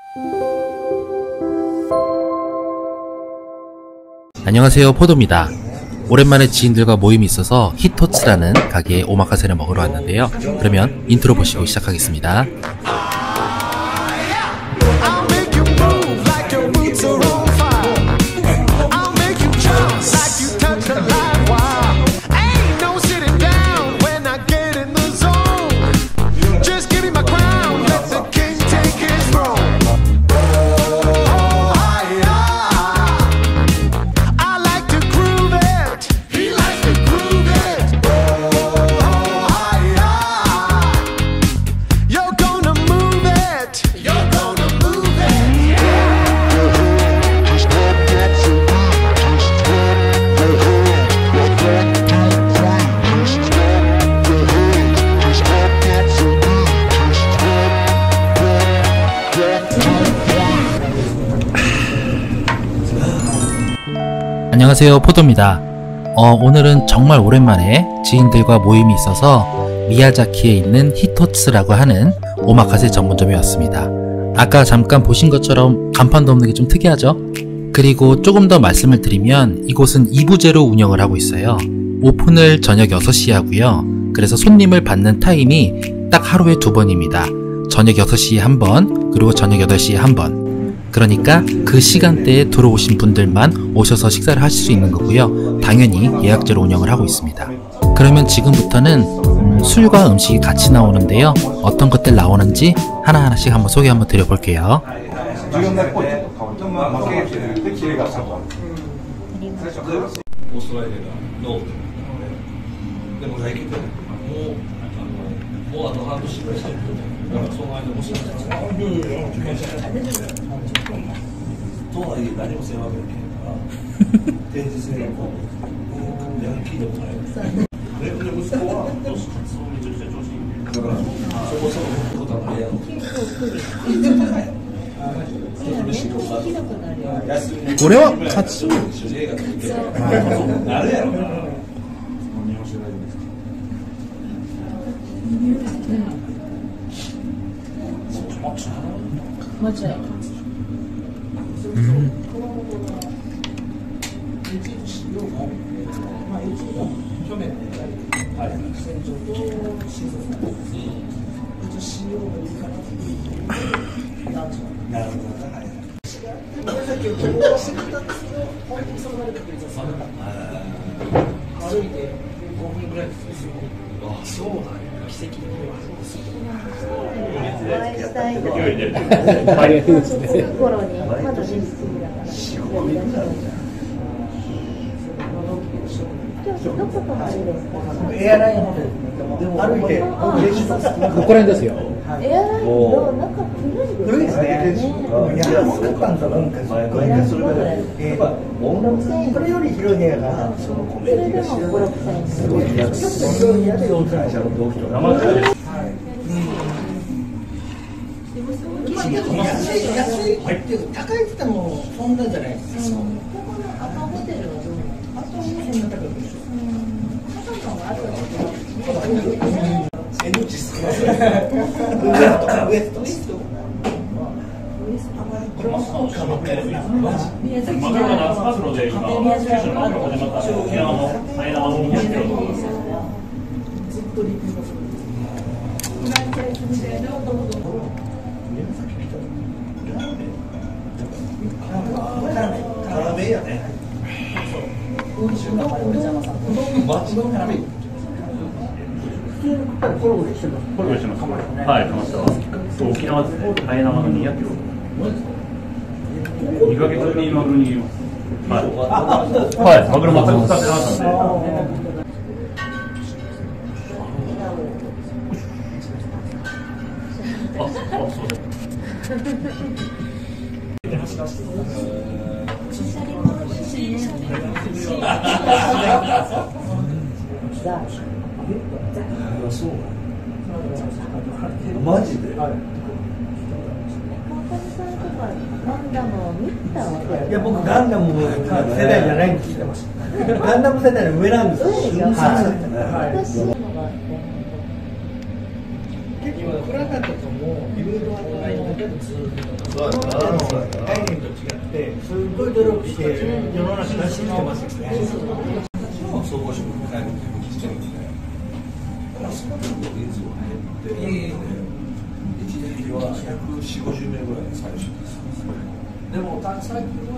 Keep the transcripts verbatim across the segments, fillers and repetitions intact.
안녕하세요, 포도입니다. 오랜만에 지인들과 모임이 있어서 히토츠라는 가게에 오마카세를 먹으러 왔는데요. 그러면 인트로 보시고 시작하겠습니다. 안녕하세요, 포도입니다. 어, 오늘은 정말 오랜만에 지인들과 모임이 있어서 미야자키에 있는 히토츠라고 하는 오마카세 전문점에 왔습니다. 아까 잠깐 보신 것처럼 간판도 없는 게 좀 특이하죠? 그리고 조금 더 말씀을 드리면 이곳은 이 부제로 운영을 하고 있어요. 오픈을 저녁 여섯 시에 하고요. 그래서 손님을 받는 타임이 딱 하루에 두 번입니다. 저녁 여섯 시에 한 번, 그리고 저녁 여덟 시에 한 번. 그러니까 그 시간대에 들어오신 분들만 오셔서 식사를 하실 수 있는 거고요. 당연히 예약제로 운영을 하고 있습니다. 그러면 지금부터는 음, 술과 음식이 같이 나오는데요. 어떤 것들 나오는지 하나하나씩 한번 소개 한번 드려볼게요. 우리와 같이 맞아요. 음. マジで？いや、僕ガンダム世代じゃないんですよ。ガンダム世代の上なんですよ。結構フラガとかもいろいろあって今までの概念と違ってすごい努力して世の中出してきてますよね。 総合職に変えるっていうのを聞いてるんで、その分の人数を減って、一時期はひゃくよんじゅう、ごじゅうめいぐらいの最初です。でも最近は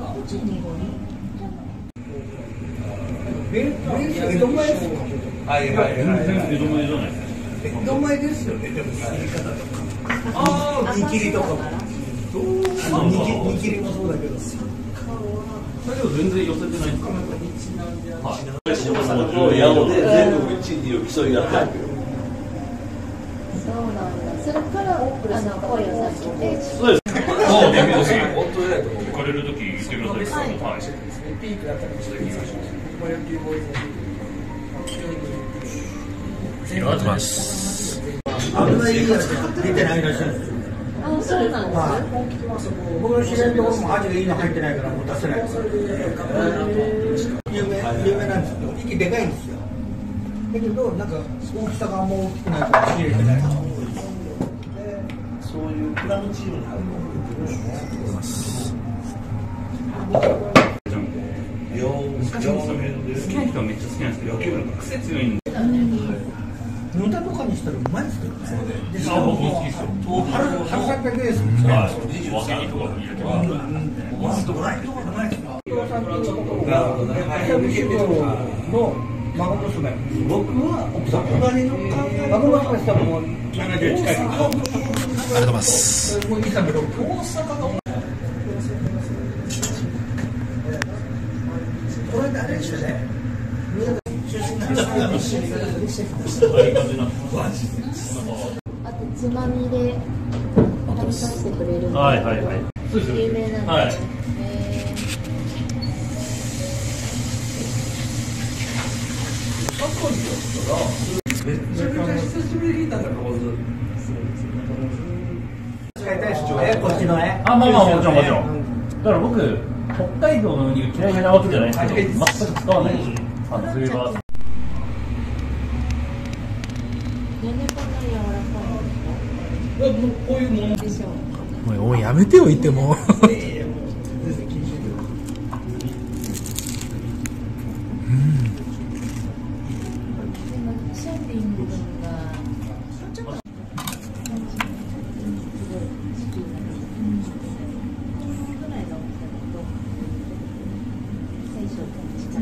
江戸前ですよ。 はいはいはい。 江戸前じゃない。 江戸前ですよね。でも切り方とか。ああ、煮切りとかも。煮切りもそうだけど。 だけど全然寄せてないんですか。はい。 島さんの八尾で全国いちいにを競い合ってる。 そうなんだ。それからあの声をさせて。 そうです。 本当偉いと思う。 行かれる時言ってください。はい。 ピークだったりして。 ありがとうございます。 あんまりいいやつ出てないらしいんですよ。 あ、そうなんです。 はい。僕の知り合いのところも味がいいの入ってないからもう出せないです。有名有名なんですけど、息でかいんですよ。だけどなんか大きさがあんま大きくないから仕入れてない。 そういうクラブチームに入るのを言ってるんですね。 好きな人はめっちゃ好きなんですけど、結構癖強いんで。 ぬたとかにしたらうまいですけどね。 あ、僕も好きですよ。 春春さんかけです。 はい。わけぎとかも入れてます。 の孫娘。僕は奥さん。孫娘したらもうななじゅう近い。 ありがとうございます。 もういいだけど大阪の。これ誰でしょうね。 あとつまみで食べさせてくれるの。 はいはいはい。 有名なんで。 はい。 へめちゃめちゃ久しぶりになんかこう使いたいですよね。こっちのね。 あ、まあまあもちろんもちろん。だから僕、北海道のウニが嫌いなわけじゃないですけど、全く使わないし。あ、それは。 なんでこんなに柔らかいの？ こういうものでしょう。 もうやめてよ言っても。 でもシャンピングがちょっとすごい好きなの。ぐらいの大きさだと最初力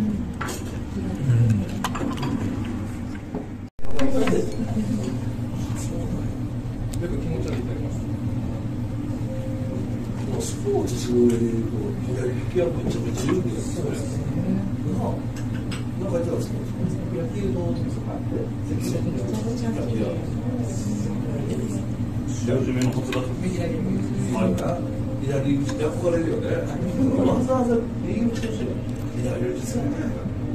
スポーツでいうと左利きはめちゃめちゃ有利ですよね。なんか言ってたんですか。野球のとかって全然白締めのコツだと。 左打ちって憧れるよね。わざわざ右打ちとして左打ちするんじゃないか。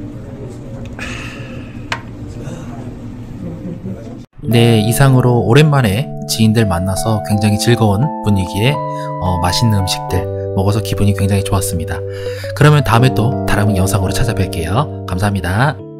네, 이상으로 오랜만에 지인들 만나서 굉장히 즐거운 분위기에 어, 맛있는 음식들 먹어서 기분이 굉장히 좋았습니다. 그러면 다음에 또 다른 영상으로 찾아뵐게요. 감사합니다.